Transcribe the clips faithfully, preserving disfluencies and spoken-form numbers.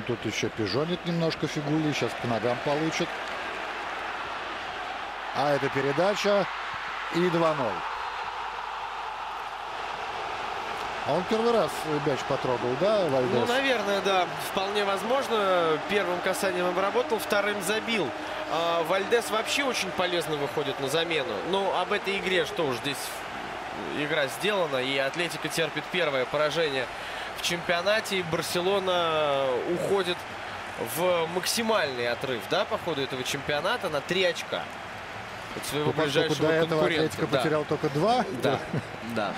тут еще пижонит немножко Фигули. Сейчас по ногам получит. А это передача. И два ноль. А он первый раз мяч потрогал, да, Вальдес? Ну, наверное, да. Вполне возможно. Первым касанием обработал, вторым забил. А Вальдес вообще очень полезно выходит на замену. Ну, об этой игре, что уж здесь игра сделана. И Атлетико терпит первое поражение в чемпионате. И Барселона уходит в максимальный отрыв, да, по ходу этого чемпионата на три очка от своего ну, ближайшего до этого конкурента. Атлетико Да. потерял только два. Да, да.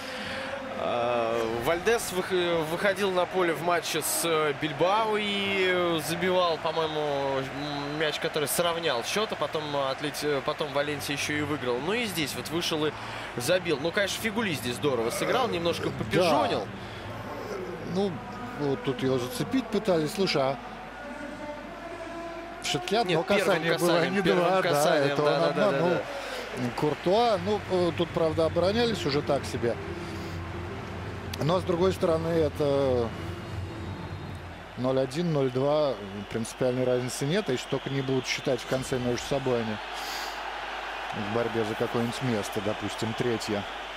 Вальдес выходил на поле в матче с Бильбао и забивал, по-моему, мяч, который сравнял счет, а потом, Атлети... потом Валенсия еще и выиграл. Ну и здесь вот вышел и забил. Ну, конечно, Фигули здесь здорово сыграл, немножко попижонил. Да. Ну, вот тут его зацепить пытались. Слушай, а все-таки одно Нет, касание было, а не два. Да, это он обманул Куртуа. Ну, тут, правда, оборонялись уже так себе. Но, с другой стороны, это ноль один, ноль два. Принципиальной разницы нет. Если только не будут считать в конце между собой они в борьбе за какое-нибудь место, допустим, третье.